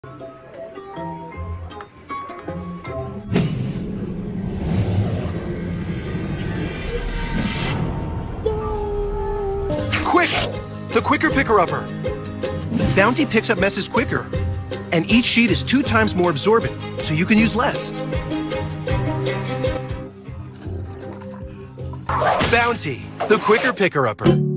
Quick! The quicker picker-upper. Bounty picks up messes quicker, and each sheet is 2 times more absorbent, so you can use less. Bounty, the quicker picker-upper.